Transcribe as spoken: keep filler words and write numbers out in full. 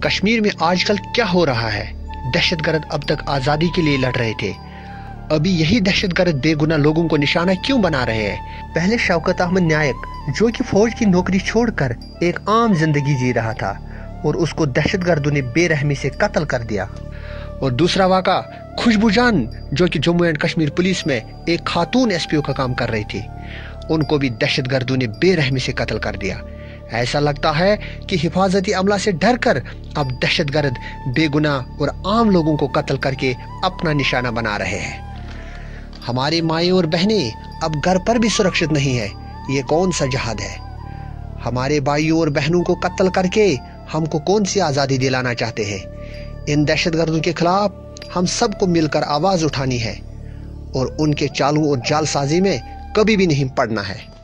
कश्मीर में आजकल क्या हो रहा है? दहशतगर्द अब तक आजादी के लिए लड़ रहे थे, अभी यही दहशतगर्द बेगुनाह लोगों को निशाना क्यों बना रहे हैं? पहले शौकत अहमद नायक, जो कि फौज की नौकरी छोड़कर एक आम जिंदगी जी रहा था, और उसको दहशतगर्दों ने बेरहमी से कत्ल कर दिया। और दूसरा वाक़ा खुशबू जान, जो कि जम्मू एंड कश्मीर पुलिस में एक खातून एसपीओ का काम कर रही थी, उनको भी दहशतगर्दों ने बेरहमी से कत्ल कर दिया। ऐसा लगता है कि हिफाजती अमला से डरकर अब दहशतगर्द बेगुनाह और आम लोगों को कत्ल करके अपना निशाना बना रहे हैं। हमारी माएँ और बहनें अब घर पर भी सुरक्षित नहीं है। ये कौन सा जहाद है? हमारे भाइयों और बहनों को कत्ल करके हमको कौन सी आज़ादी दिलाना चाहते हैं? इन दहशतगर्दों के खिलाफ हम सबको मिलकर आवाज़ उठानी है और उनके चालों और जालसाजी में कभी भी नहीं पड़ना है।